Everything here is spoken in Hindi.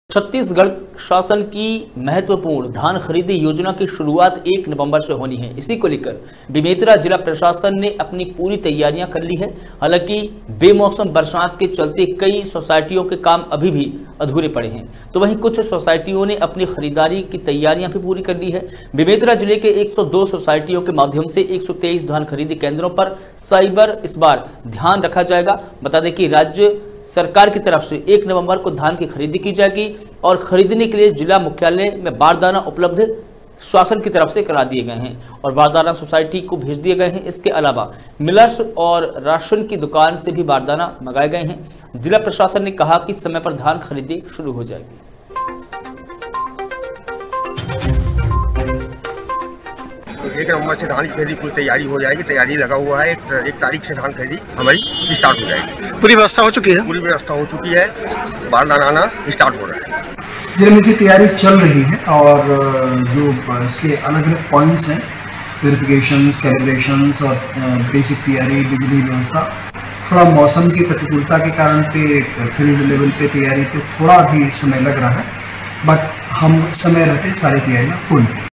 छत्तीसगढ़ शासन की महत्वपूर्ण धान खरीदी योजना की शुरुआत 1 नवंबर से होनी है। इसी को लेकर बेमेतरा जिला प्रशासन ने अपनी पूरी तैयारियां कर ली है। हालांकि बेमौसम बरसात के चलते कई सोसाइटियों के काम अभी भी अधूरे पड़े हैं, तो वहीं कुछ सोसाइटियों ने अपनी खरीदारी की तैयारियां भी पूरी कर ली है। बेमेतरा जिले के 102 सोसाइटियों के माध्यम से 123 धान खरीदी केंद्रों पर साइबर इस बार ध्यान रखा जाएगा। बता दें कि राज्य सरकार की तरफ से 1 नवंबर को धान की खरीदी की जाएगी और खरीदने के लिए जिला मुख्यालय में बारदाना उपलब्ध शासन की तरफ से करा दिए गए हैं और बारदाना सोसाइटी को भेज दिए गए हैं। इसके अलावा मिलर्स और राशन की दुकान से भी बारदाना मंगाए गए हैं। जिला प्रशासन ने कहा कि समय पर धान खरीदी शुरू हो जाएगी। 1 नवंबर से धान की खरीदी पूरी तैयारी हो जाएगी। तैयारी लगा हुआ है। 1 तारीख से धान खरीदी हमारी स्टार्ट हो जाएगी। पूरी व्यवस्था हो चुकी है। पूरी व्यवस्था हो चुकी है। बारदाना आना स्टार्ट हो रहा है। जिले की तैयारी चल रही है और जो इसके अलग अलग पॉइंट्स हैं, वेरिफिकेशंस, कैलिब्रेशंस और बेसिक तैयारी, बिजली व्यवस्था, थोड़ा मौसम की प्रतिकूलता के कारण पे फील्ड लेवल पे तैयारी पे थोड़ा भी समय लग रहा है, बट हम समय रहते सारी तैयारियाँ पूरी